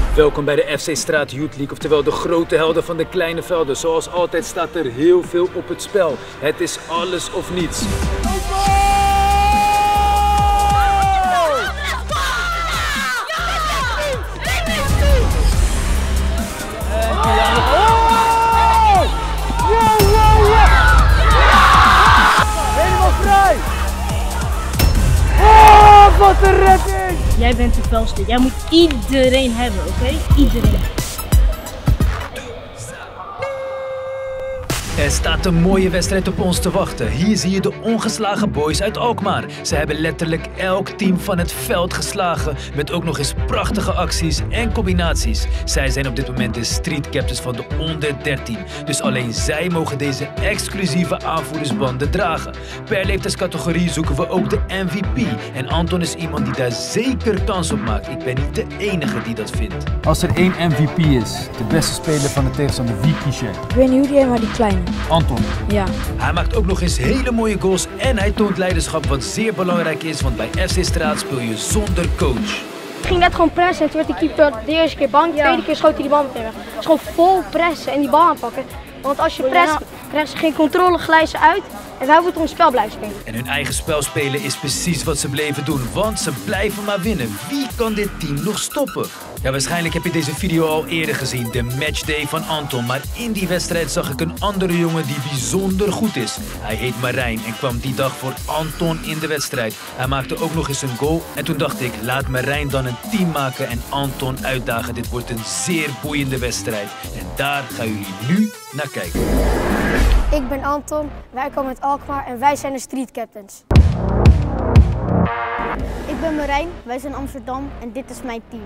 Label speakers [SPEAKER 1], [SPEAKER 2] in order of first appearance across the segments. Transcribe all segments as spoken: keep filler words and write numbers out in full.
[SPEAKER 1] Welkom bij de F C Straat Youth League, oftewel de grote helden van de kleine velden. Zoals altijd staat er heel veel op het spel. Het is alles of niets.
[SPEAKER 2] Helemaal vrij! Oh, wat een redding!
[SPEAKER 3] Jij bent de felste. Jij moet iedereen hebben, oké? Okay? Iedereen.
[SPEAKER 1] Er staat een mooie wedstrijd op ons te wachten. Hier zie je de ongeslagen boys uit Alkmaar. Ze hebben letterlijk elk team van het veld geslagen. Met ook nog eens prachtige acties en combinaties. Zij zijn op dit moment de street captains van de onder dertien. Dus alleen zij mogen deze exclusieve aanvoerdersbanden dragen. Per leeftijdscategorie zoeken we ook de M V P. En Anton is iemand die daar zeker kans op maakt. Ik ben niet de enige die dat vindt.
[SPEAKER 4] Als er één M V P is, de beste speler van de tegenstander, wie kies jij?
[SPEAKER 5] Ik weet niet hoe die heet, maar die kleine.
[SPEAKER 4] Anton.
[SPEAKER 5] Ja.
[SPEAKER 1] Hij maakt ook nog eens hele mooie goals en hij toont leiderschap, wat zeer belangrijk is, want bij F C Straat speel je zonder coach.
[SPEAKER 6] Ik ging net gewoon pressen en toen werd de keeper de eerste keer bang, de
[SPEAKER 5] Ja.
[SPEAKER 6] tweede keer schoot hij die bal meteen weg. Het is gewoon vol pressen en die bal aanpakken. Want als je presst, krijgen ze geen controle, glijden ze uit en wij moeten ons spel blijven spelen.
[SPEAKER 1] En hun eigen spel spelen is precies wat ze bleven doen, want ze blijven maar winnen. Wie kan dit team nog stoppen? Ja, waarschijnlijk heb je deze video al eerder gezien, de matchday van Anton. Maar in die wedstrijd zag ik een andere jongen die bijzonder goed is. Hij heet Marijn en kwam die dag voor Anton in de wedstrijd. Hij maakte ook nog eens een goal en toen dacht ik, laat Marijn dan een team maken en Anton uitdagen. Dit wordt een zeer boeiende wedstrijd. En daar gaan jullie nu naar kijken.
[SPEAKER 6] Ik ben Anton, wij komen uit Alkmaar en wij zijn de street captains. Ik ben Marijn, wij zijn Amsterdam en dit is mijn team.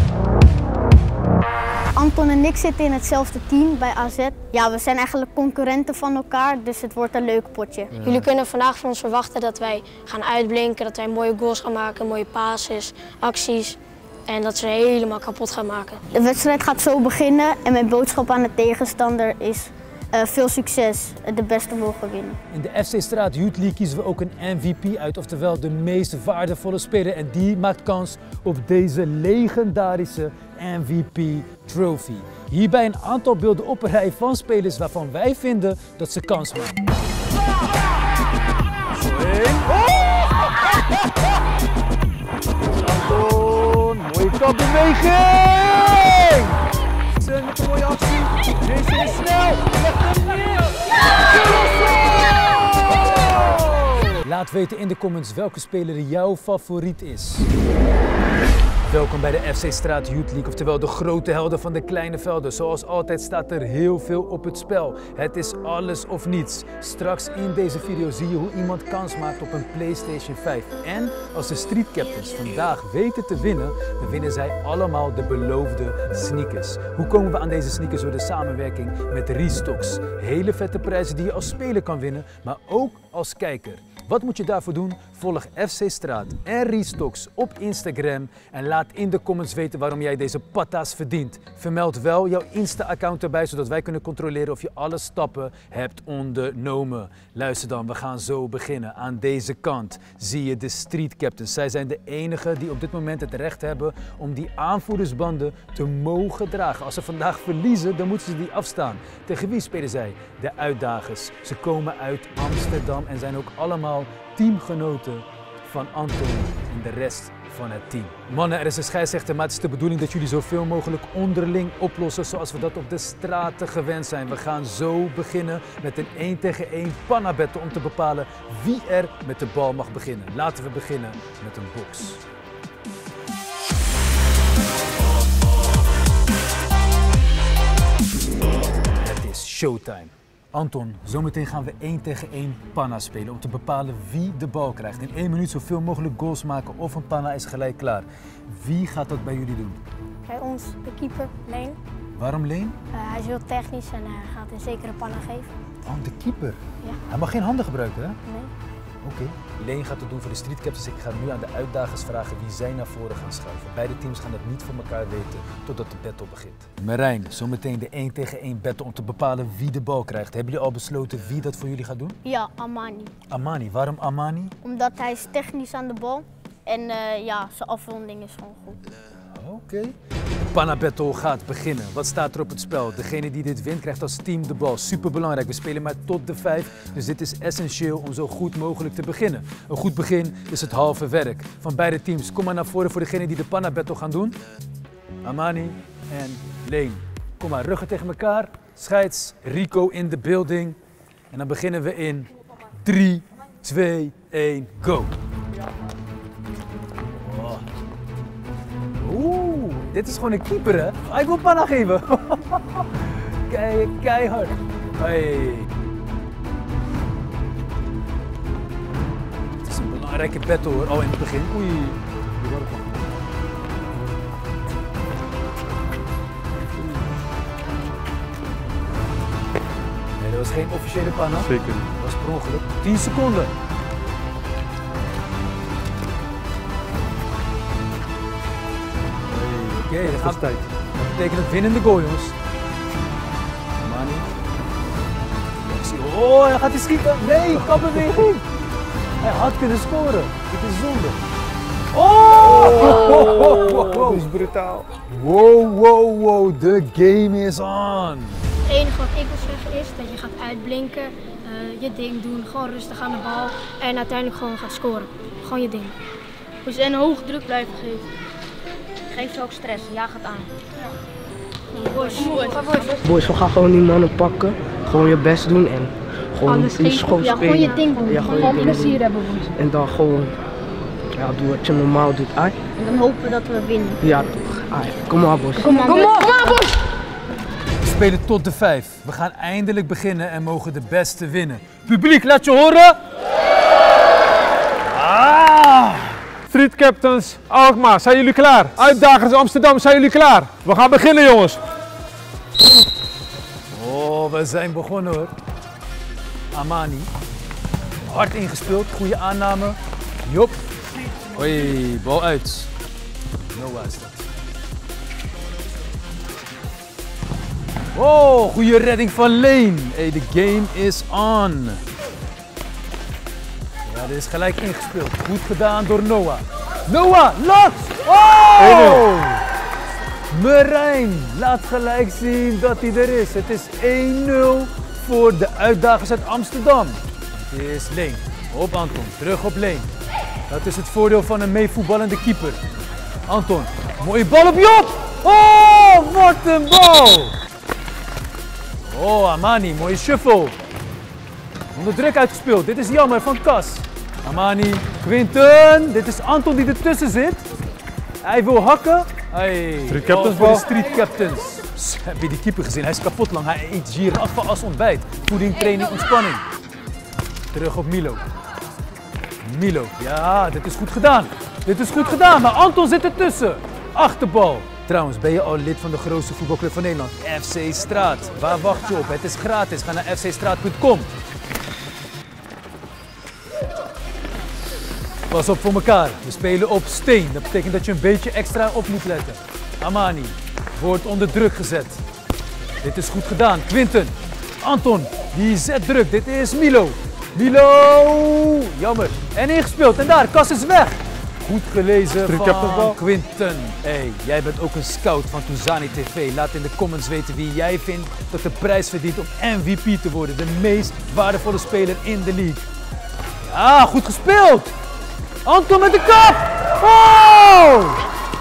[SPEAKER 6] Anton en ik zitten in hetzelfde team bij A Z. Ja, we zijn eigenlijk concurrenten van elkaar, dus het wordt een leuk potje. Ja. Jullie kunnen vandaag van ons verwachten dat wij gaan uitblinken, dat wij mooie goals gaan maken, mooie passes, acties. En dat ze helemaal kapot gaan maken. De wedstrijd gaat zo beginnen en mijn boodschap aan de tegenstander is uh, veel succes, de beste mogen winnen.
[SPEAKER 1] In de F C Straat Youth League kiezen we ook een M V P uit, oftewel de meest waardevolle speler. En die maakt kans op deze legendarische M V P trophy. Hierbij een aantal beelden op een rij van spelers waarvan wij vinden dat ze kans maken.
[SPEAKER 2] Anton, mooie kapbeweging! Met een mooie actie. Deze is snel. Legt hem neer.
[SPEAKER 1] Laat weten in de comments welke speler jouw favoriet is. Welkom bij de F C Straat Youth League, oftewel de grote helden van de kleine velden. Zoals altijd staat er heel veel op het spel. Het is alles of niets. Straks in deze video zie je hoe iemand kans maakt op een PlayStation vijf. En als de street captains vandaag weten te winnen, dan winnen zij allemaal de beloofde sneakers. Hoe komen we aan deze sneakers? Door de samenwerking met Restocks. Hele vette prijzen die je als speler kan winnen, maar ook als kijker. Wat moet je daarvoor doen? Volg F C Straat en Restocks op Instagram en laat in de comments weten waarom jij deze patta's verdient. Vermeld wel jouw Insta-account erbij, zodat wij kunnen controleren of je alle stappen hebt ondernomen. Luister dan, we gaan zo beginnen. Aan deze kant zie je de street captains. Zij zijn de enigen die op dit moment het recht hebben om die aanvoerdersbanden te mogen dragen. Als ze vandaag verliezen, dan moeten ze die afstaan. Tegen wie spelen zij? De uitdagers. Ze komen uit Amsterdam en zijn ook allemaal teamgenoten van Anton en de rest van het team. Mannen, er is een scheidsrechter, maar het is de bedoeling dat jullie zoveel mogelijk onderling oplossen zoals we dat op de straten gewend zijn. We gaan zo beginnen met een één tegen één panna battle om te bepalen wie er met de bal mag beginnen. Laten we beginnen met een box. Het is showtime. Anton, zometeen gaan we één tegen één panna spelen om te bepalen wie de bal krijgt. In één minuut zoveel mogelijk goals maken of een panna is gelijk klaar. Wie gaat dat bij jullie doen?
[SPEAKER 6] Bij ons, de keeper, Leen.
[SPEAKER 1] Waarom Leen?
[SPEAKER 6] Uh, hij is heel technisch en hij gaat een zekere panna geven.
[SPEAKER 1] Oh, de keeper.
[SPEAKER 6] Ja.
[SPEAKER 1] Hij mag geen handen gebruiken, hè?
[SPEAKER 6] Nee.
[SPEAKER 1] Oké. Okay. Leen gaat het doen voor de street captains. Ik ga nu aan de uitdagers vragen wie zij naar voren gaan schuiven. Beide teams gaan het niet van elkaar weten totdat de battle begint. Marijn, zometeen de één tegen één battle om te bepalen wie de bal krijgt. Hebben jullie al besloten wie dat voor jullie gaat doen?
[SPEAKER 6] Ja, Amani.
[SPEAKER 1] Amani, waarom Amani?
[SPEAKER 6] Omdat hij is technisch aan de bal en uh, ja, zijn afronding is gewoon goed.
[SPEAKER 1] Oké. Okay. Panna Battle gaat beginnen. Wat staat er op het spel? Degene die dit wint krijgt als team de bal. Super belangrijk. We spelen maar tot de vijf. Dus dit is essentieel om zo goed mogelijk te beginnen. Een goed begin is het halve werk. Van beide teams. Kom maar naar voren voor degene die de Panna Battle gaan doen. Amani en Leen. Kom maar, ruggen tegen elkaar. Scheids, Rico in de building. En dan beginnen we in drie, twee, één, go. Oh. Oeh, dit is gewoon een keeper, hè? Ah, ik wil panna geven. Kei, keihard. Hey. Het is een belangrijke battle, hoor. Oh, in het begin. Oei. Dat was geen officiële panna.
[SPEAKER 2] Zeker.
[SPEAKER 1] Dat was per ongeluk. tien seconden. Oké, okay, dat gaat tijd. Dat betekent het winnende goal, jongens. Mani. Oh, hij gaat hij schieten. Nee, kapbeweging. Hij had kunnen scoren. Dit is zonde. Oh!
[SPEAKER 2] Oh, dat is brutaal.
[SPEAKER 1] Wow, wow, wow. The game is on.
[SPEAKER 3] Het enige wat ik wil zeggen is dat je gaat uitblinken, uh, je ding doen, gewoon rustig aan de bal en uiteindelijk gewoon gaat scoren. Gewoon je ding.
[SPEAKER 5] Dus en hoog druk blijven geven. Geef ze ook stress, jaag het aan. Ja. Boys, boys,
[SPEAKER 7] boys, we gaan gewoon die mannen pakken, gewoon je best doen en gewoon
[SPEAKER 3] alles
[SPEAKER 7] in school
[SPEAKER 3] ja,
[SPEAKER 7] spelen.
[SPEAKER 3] Gewoon je ding doen,
[SPEAKER 7] ja,
[SPEAKER 3] gewoon, gewoon plezier hebben boys.
[SPEAKER 7] En dan gewoon, ja, doe wat je normaal doet. Ai.
[SPEAKER 3] En dan hopen we dat we winnen.
[SPEAKER 7] Ja toch, ai. Kom maar boys.
[SPEAKER 3] Kom maar, kom maar, kom maar boys!
[SPEAKER 1] We spelen tot de vijf. We gaan eindelijk beginnen en mogen de beste winnen. Publiek, laat je horen!
[SPEAKER 2] Ah! Street Captains, Alkmaar, zijn jullie klaar? Uitdagers Amsterdam, zijn jullie klaar? We gaan beginnen, jongens.
[SPEAKER 1] Oh, we zijn begonnen, hoor. Amani. Hard ingespeeld, goede aanname. Jop. Hoi, bal uit. Noah is dat. Oh, goede redding van Leen. Hey, de game is on. Ja, dit is gelijk ingespeeld. Goed gedaan door Noah. Noah, lat! Oh! Marijn laat gelijk zien dat hij er is. Het is één nul voor de uitdagers uit Amsterdam. Het is Leen. Op Anton, terug op Leen. Dat is het voordeel van een meevoetballende keeper. Anton, mooie bal op Job! Oh, wat een bal! Oh, Amani, mooie shuffle. Onder druk uitgespeeld. Dit is jammer van Kas. Amani, Quinten. Dit is Anton die ertussen zit. Hij wil hakken. Hey,
[SPEAKER 2] Street Captains
[SPEAKER 1] bal.
[SPEAKER 2] bal.
[SPEAKER 1] Street Captains. Heb je die keeper gezien? Hij is kapot lang. Hij eet giraffe als ontbijt. Voeding, training, ontspanning. Terug op Milo. Milo. Ja, dit is goed gedaan. Dit is goed gedaan, maar Anton zit ertussen. Achterbal. Trouwens, ben je al lid van de grootste voetbalclub van Nederland? F C Straat. Waar wacht je op? Het is gratis. Ga naar f c straat punt com. Pas op voor elkaar. We spelen op steen. Dat betekent dat je een beetje extra op moet letten. Amani wordt onder druk gezet. Dit is goed gedaan. Quinten. Anton, die zet druk. Dit is Milo. Milo! Jammer. En ingespeeld. En daar, Kas is weg. Goed gelezen van Quinten. Hey, jij bent ook een scout van Touzani T V. Laat in de comments weten wie jij vindt dat de prijs verdient om M V P te worden. De meest waardevolle speler in de league. Ja, goed gespeeld! Anton met de kap! Oh!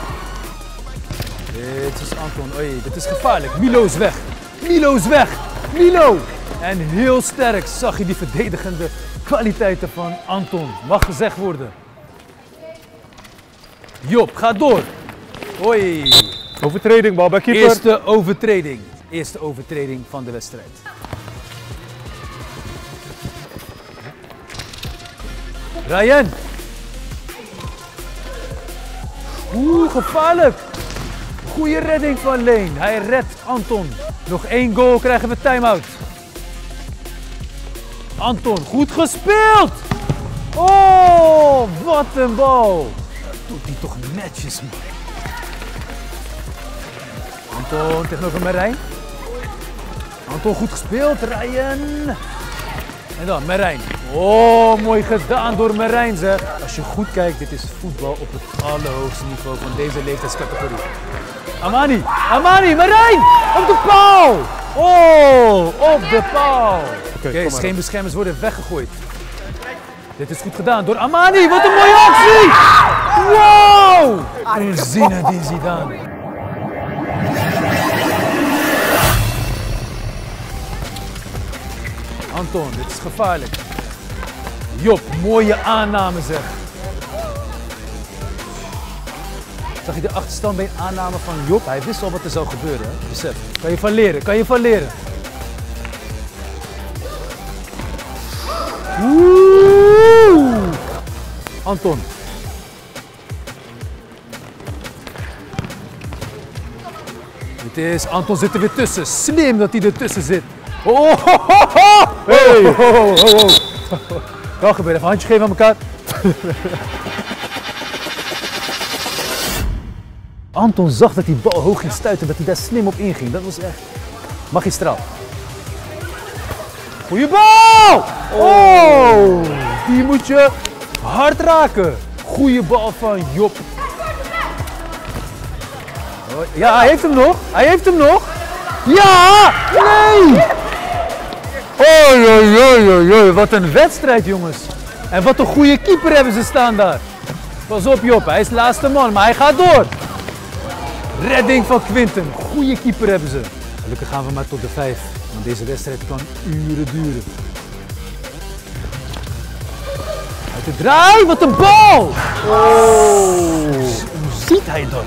[SPEAKER 1] Dit is Anton. Oei, dit is gevaarlijk. Milo is weg. Milo is weg. Milo! En heel sterk zag je die verdedigende kwaliteiten van Anton. Mag gezegd worden. Job, ga door. Hoi.
[SPEAKER 2] Overtreding, bal bij keeper.
[SPEAKER 1] Eerste overtreding. Eerste overtreding van de wedstrijd. Ryan. Oeh, gevaarlijk. Goeie redding van Leen. Hij redt Anton. Nog één goal, krijgen we time-out. Anton, goed gespeeld. Oh, wat een bal. Doet hij toch netjes, man. Anton tegenover Marijn. Anton goed gespeeld, Ryan. En dan Marijn. Oh, mooi gedaan door Marijn zeg. Als je goed kijkt, dit is voetbal op het allerhoogste niveau van deze leeftijdscategorie. Amani, Amani, Marijn! Op de paal! Oh, op de paal. Oké, okay, okay, scheenbeschermers worden weggegooid. Dit is goed gedaan door Amani. Wat een mooie actie! Wow! En Zinedine Zidane. Anton, dit is gevaarlijk. Job, mooie aanname zeg. Zag je de achterstand bij een aanname van Job? Hij wist al wat er zou gebeuren, hè? Besef. Kan je van leren, kan je van leren. Oeh! Anton. Dit is, Anton zit er weer tussen. Slim dat hij er tussen zit. Oh, ho, ho, ho. Hey, ho, ho, ho, ho. Wel gebeurt, even een handje geven aan elkaar. Anton zag dat die bal hoog ging stuiten, dat hij daar slim op inging. Dat was echt magistraal. Goeie bal! Oh, die moet je hard raken. Goeie bal van Job. Ja, hij heeft hem nog. Hij heeft hem nog. Ja! Nee! Oei, oei, oei, oei, wat een wedstrijd jongens. En wat een goede keeper hebben ze staan daar. Pas op Job, hij is de laatste man, maar hij gaat door. Redding van Quinten. Goede keeper hebben ze. Gelukkig gaan we maar tot de vijf. Want deze wedstrijd kan uren duren. Uit de draai, wat een bal! Oh. Hoe ziet hij dat?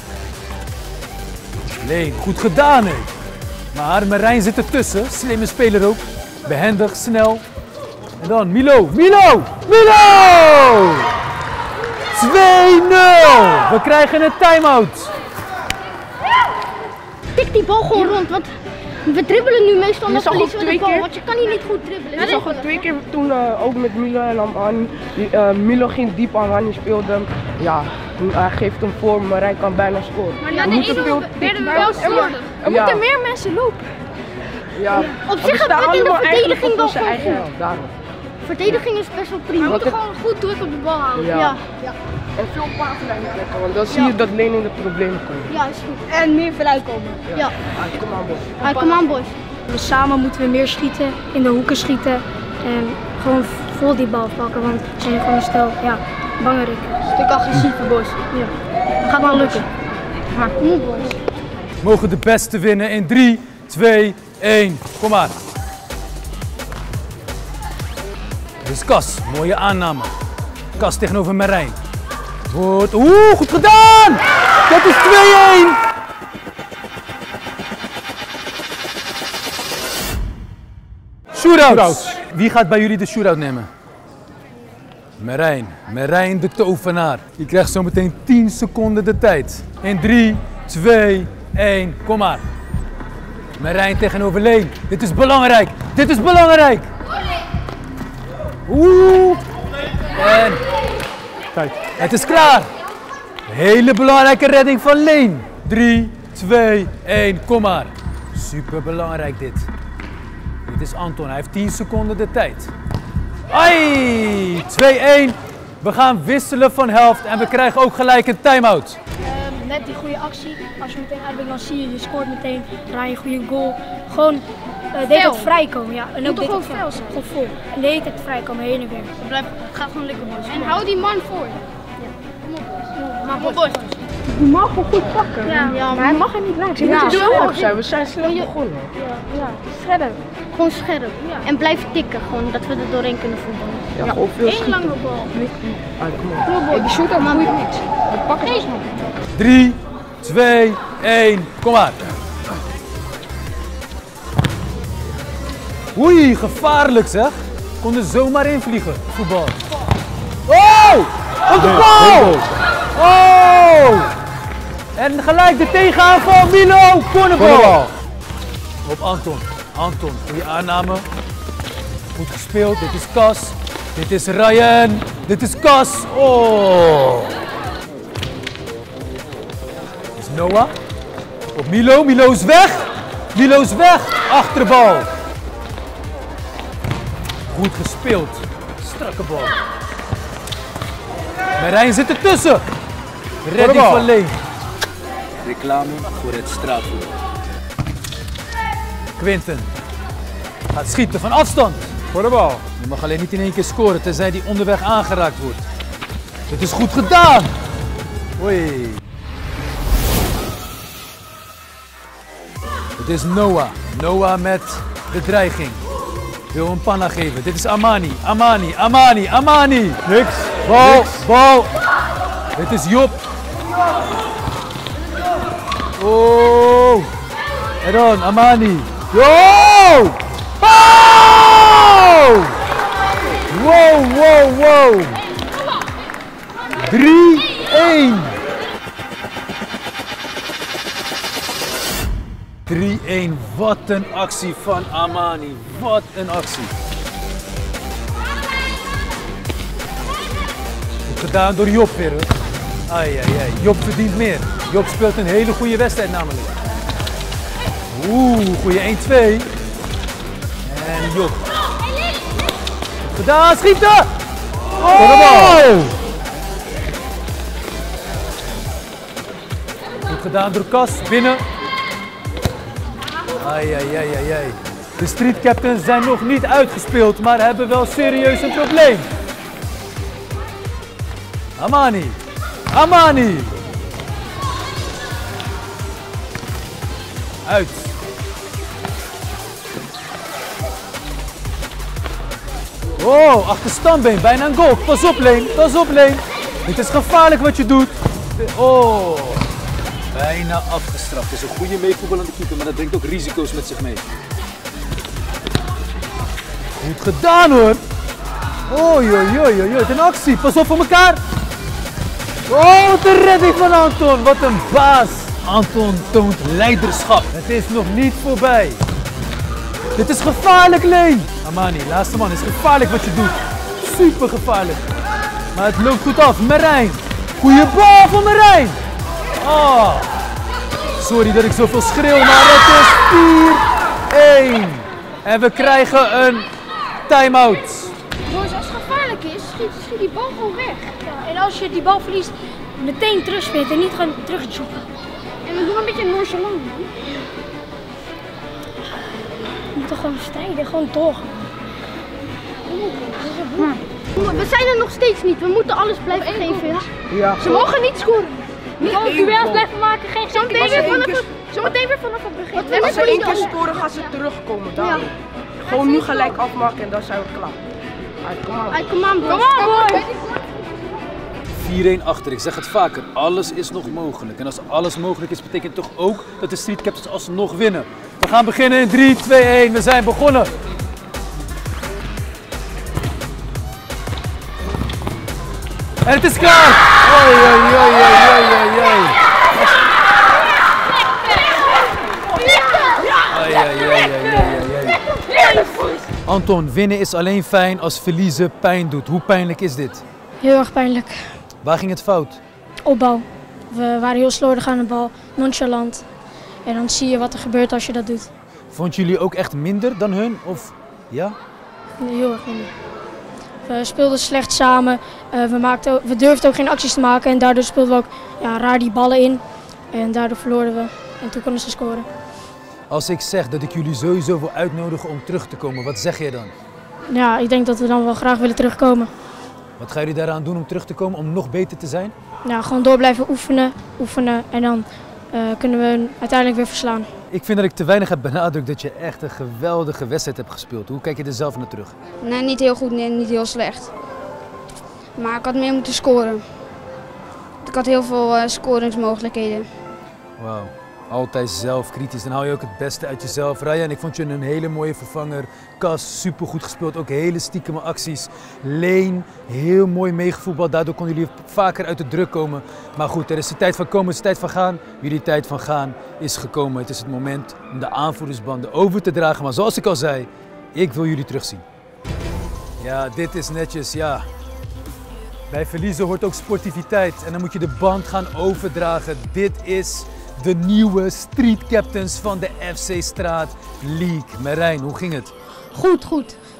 [SPEAKER 1] Nee, goed gedaan hè. Maar Marijn zit ertussen, slimme speler ook. Behendig, snel. En dan Milo, Milo, Milo! twee nul! We krijgen een time-out.
[SPEAKER 6] Tik die bal gewoon rond, want we dribbelen nu meestal nog verliezen we de bal,
[SPEAKER 7] keer...
[SPEAKER 6] want je kan hier niet goed dribbelen.
[SPEAKER 7] Je zag het twee keer toen, uh, ook met Milo en Amani. Uh, Milo ging diep, Amani speelde hem. Ja, hij geeft hem voor, maar hij kan bijna scoren.
[SPEAKER 5] Maar na de ene werden we wel slordig.
[SPEAKER 6] Er
[SPEAKER 7] ja.
[SPEAKER 6] moeten meer mensen lopen.
[SPEAKER 7] Ja,
[SPEAKER 6] op zich gaat het in de verdediging wel
[SPEAKER 7] zijn eigen helft, daarom.
[SPEAKER 6] Verdediging is best wel prima.
[SPEAKER 5] We moeten gewoon goed druk op de bal houden.
[SPEAKER 7] Ja.
[SPEAKER 6] Ja. Ja.
[SPEAKER 7] En veel paaslijnen trekken, want dan zie je dat Leen in de problemen komt.
[SPEAKER 6] Ja, is goed. En meer vooruit komen. Ja. Ja.
[SPEAKER 7] Ah, kom aan, boys.
[SPEAKER 6] Ah, kom aan, boys.
[SPEAKER 3] Samen moeten we meer schieten, in de hoeken schieten en gewoon vol die bal pakken, want we zijn gewoon stel, ja, belangrijk.
[SPEAKER 6] Een stuk agressiever, boys.
[SPEAKER 3] Ja. Gaat wel lukken.
[SPEAKER 6] Maar kom op, boys.
[SPEAKER 1] Mogen de beste winnen in drie, twee, één. Kom maar. Dus Cas, mooie aanname. Cas tegenover Marijn. Goed. Oeh, goed gedaan! Dat is twee één! Shootouts. Wie gaat bij jullie de shootout nemen? Marijn. Marijn de tovenaar. Je krijgt zometeen tien seconden de tijd. In drie, twee, één. Kom maar. Marijn tegenover Leen. Dit is belangrijk. Dit is belangrijk. Oeh. En
[SPEAKER 2] Tijd.
[SPEAKER 1] het is klaar. Hele belangrijke redding van Leen. drie, twee, één. Kom maar. Super belangrijk dit. Dit is Anton. Hij heeft tien seconden de tijd. Ai. twee één. We gaan wisselen van helft en we krijgen ook gelijk een time-out.
[SPEAKER 3] Um, net die goede actie, als je meteen uitbrengt dan zie je, je scoort meteen, draai je een goede goal. Gewoon uh, de hele tijd vrijkomen, ja. En ook de hele tijd vol. Gewoon vol. En de hele tijd vrijkomen, heen en weer.
[SPEAKER 5] Het, blijft, het gaat gewoon lekker, boys.
[SPEAKER 6] En hou die man voor.
[SPEAKER 3] Ja.
[SPEAKER 5] Kom op, boys.
[SPEAKER 3] Maar
[SPEAKER 5] Kom op, boys.
[SPEAKER 7] Je mag hem goed pakken.
[SPEAKER 3] Ja,
[SPEAKER 6] Ja,
[SPEAKER 7] Maar hij mag er niet laten. Je
[SPEAKER 6] Ja.
[SPEAKER 7] moet er scherp zijn. We zijn slecht begonnen.
[SPEAKER 3] ja, scherp.
[SPEAKER 6] Gewoon scherp. En blijf tikken, gewoon, dat we er doorheen kunnen voetballen.
[SPEAKER 7] Ja, gewoon veel
[SPEAKER 3] Eén
[SPEAKER 7] schieten.
[SPEAKER 3] lange bal.
[SPEAKER 7] Ah, kom op. Hey, die shoot ook boeit niks. We pakken ze snel.
[SPEAKER 1] drie, twee, één. Kom maar. Oei, gevaarlijk zeg. Kon er zomaar invliegen, voetbal. Oh! Op de bal! Oh! En gelijk de tegenaanval, Milo, cornerbal. Op Anton. Anton, goede aanname. Goed gespeeld, dit is Cas. Dit is Ryan. Dit is Cas. Oh! Dit is Noah. Op Milo, Milo is weg. Milo is weg. Achterbal. Goed gespeeld. Strakke bal. Marijn zit ertussen. Redding van Leen.
[SPEAKER 4] Reclame voor het straatvoetbal.
[SPEAKER 1] Quinten gaat schieten van afstand.
[SPEAKER 2] Voor de bal.
[SPEAKER 1] Je mag alleen niet in één keer scoren, tenzij die onderweg aangeraakt wordt. Het is goed gedaan. Oei. Het is Noah. Noah met de dreiging. Wil een panna geven. Dit is Amani. Amani, Amani, Amani.
[SPEAKER 2] Niks.
[SPEAKER 1] Bal,
[SPEAKER 2] Niks.
[SPEAKER 1] bal. Dit is Job. Oh. En dan Amani. Yo! Oh! Wow, wow, wow. drie één. drie één. Wat een actie van Amani. Wat een actie. Goed gedaan door Job weer hoor. Ai, ai, ai. Job verdient meer. Job speelt een hele goede wedstrijd namelijk. Oeh, goede één twee. En Job. Goed gedaan, schieten! Oh! Goed gedaan door Kas, binnen. Ai, ai, ai, ai, ai. De Street Captains zijn nog niet uitgespeeld, maar hebben wel serieus een probleem. Amani. Amani. Uit. Oh, achter standbeen, bijna een goal. Pas op, Leen. Pas op, Leen. Het is gevaarlijk wat je doet. Oh. Bijna afgestraft. Het is een goede meevoetballende keeper, maar dat brengt ook risico's met zich mee. Goed gedaan hoor. Oei, oei, oei, oei. Het is een actie. Pas op voor elkaar. Oh, de redding van Anton. Wat een baas. Anton toont leiderschap. Het is nog niet voorbij. Dit is gevaarlijk, Leen. Amani, laatste man. Het is gevaarlijk wat je doet. Super gevaarlijk. Maar het loopt goed af. Marijn. Goeie bal van Marijn. Oh. Sorry dat ik zoveel schreeuw, maar het is vier één. En we krijgen een time-out.
[SPEAKER 5] Jongens, als het gevaarlijk is, schiet, schiet die bal gewoon weg.
[SPEAKER 3] Ja, en als je die bal verliest, meteen terugspeelt en niet gaan terugzoeken.
[SPEAKER 5] En we doen een beetje nonchalant.
[SPEAKER 3] We moeten gewoon strijden, gewoon doorgaan.
[SPEAKER 5] We zijn er nog steeds niet, we moeten alles blijven geven.
[SPEAKER 7] Ja,
[SPEAKER 5] Ze mogen niet scoren. Niet
[SPEAKER 3] Gewoon duels blijven maken, geen
[SPEAKER 5] Zo meteen weer vanaf het, zo meteen weer vanaf het begin.
[SPEAKER 7] als ze één keer scoren, gaan ze terugkomen. Daarom. Gewoon nu gelijk afmaken en dan zijn we klaar. Alright, come on.
[SPEAKER 5] Hey, come on, boys. Come on, boys.
[SPEAKER 1] vier één achter, ik zeg het vaker, alles is nog mogelijk. En als alles mogelijk is, betekent toch ook dat de Street Captains alsnog winnen. We gaan beginnen in drie, twee, één, we zijn begonnen. En het is klaar! Oei, oei, oei, oei, oei, oei. Ai, ai, ai, ai, ai, ai. Anton, winnen is alleen fijn als verliezen pijn doet. Hoe pijnlijk is dit?
[SPEAKER 3] Heel erg pijnlijk.
[SPEAKER 1] Waar ging het fout?
[SPEAKER 3] Opbouw. We waren heel slordig aan de bal, nonchalant. En dan zie je wat er gebeurt als je dat doet.
[SPEAKER 1] Vond jullie ook echt minder dan hun? Of ja?
[SPEAKER 3] Heel erg minder. We speelden slecht samen, uh, we, maakten ook, we durfden ook geen acties te maken en daardoor speelden we ook ja, raar die ballen in. En daardoor verloren we en toen konden ze scoren.
[SPEAKER 1] Als ik zeg dat ik jullie sowieso wil uitnodigen om terug te komen, wat zeg je dan?
[SPEAKER 3] Ja, ik denk dat we dan wel graag willen terugkomen.
[SPEAKER 1] Wat gaan jullie daaraan doen om terug te komen, om nog beter te zijn?
[SPEAKER 3] Ja, gewoon door blijven oefenen, oefenen en dan uh, kunnen we hen uiteindelijk weer verslaan.
[SPEAKER 1] Ik vind dat ik te weinig heb benadrukt dat je echt een geweldige wedstrijd hebt gespeeld. Hoe kijk je er zelf naar terug?
[SPEAKER 8] Nee, niet heel goed en niet heel slecht. Maar ik had meer moeten scoren. Ik had heel veel uh, scoringsmogelijkheden.
[SPEAKER 1] Wauw, altijd zelfkritisch. Dan haal je ook het beste uit jezelf. Ryan, ik vond je een hele mooie vervanger. Kas, supergoed gespeeld. Ook hele stiekeme acties. Leen, heel mooi meegevoetbald. Daardoor konden jullie vaker uit de druk komen. Maar goed, er is de tijd van komen, het is de tijd van gaan. Jullie tijd van gaan is gekomen. Het is het moment om de aanvoerdersbanden over te dragen. Maar zoals ik al zei, ik wil jullie terugzien. Ja, dit is netjes, ja. Bij verliezen hoort ook sportiviteit. En dan moet je de band gaan overdragen. Dit is de nieuwe Street Captains van de F C Straat League. Marijn, hoe ging het?
[SPEAKER 5] Goed, goed.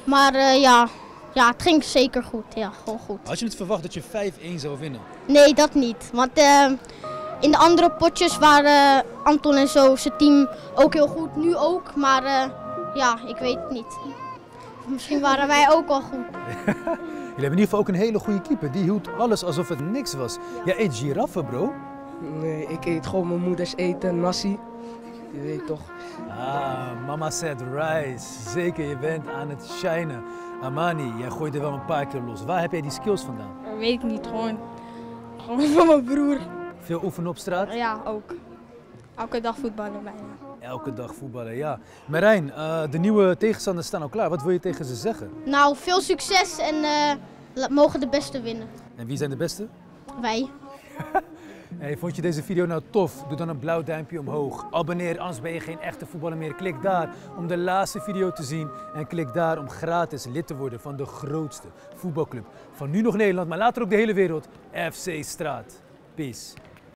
[SPEAKER 6] Maar uh, ja, ja, het ging zeker goed. Ja, gewoon goed.
[SPEAKER 1] Had je het verwacht dat je vijf één zou winnen?
[SPEAKER 6] Nee, dat niet. Want uh, in de andere potjes waren uh, Anton en zo zijn team ook heel goed. Nu ook, maar uh, ja, ik weet het niet. Misschien waren wij ook al goed.
[SPEAKER 1] Jullie hebben in ieder geval ook een hele goede keeper. Die hield alles alsof het niks was. Jij eet giraffen, bro?
[SPEAKER 7] Nee, ik eet gewoon mijn moeders eten, nasi. Je weet toch.
[SPEAKER 1] Ah, mama said rice. Zeker, je bent aan het shinen. Amani, jij gooit er wel een paar keer los. Waar heb jij die skills vandaan?
[SPEAKER 8] Dat weet ik niet, gewoon, gewoon van mijn broer.
[SPEAKER 1] Veel oefenen op straat?
[SPEAKER 8] Ja, ook. Elke dag voetballen bijna.
[SPEAKER 1] Elke dag voetballen, ja. Marijn, uh, de nieuwe tegenstanders staan al klaar. Wat wil je tegen ze zeggen?
[SPEAKER 6] Nou, veel succes en uh, mogen de beste winnen.
[SPEAKER 1] En wie zijn de beste?
[SPEAKER 6] Wij.
[SPEAKER 1] Hey, vond je deze video nou tof? Doe dan een blauw duimpje omhoog. Abonneer, anders ben je geen echte voetballer meer. Klik daar om de laatste video te zien. En klik daar om gratis lid te worden van de grootste voetbalclub van nu nog Nederland, maar later ook de hele wereld. F C Straat. Peace.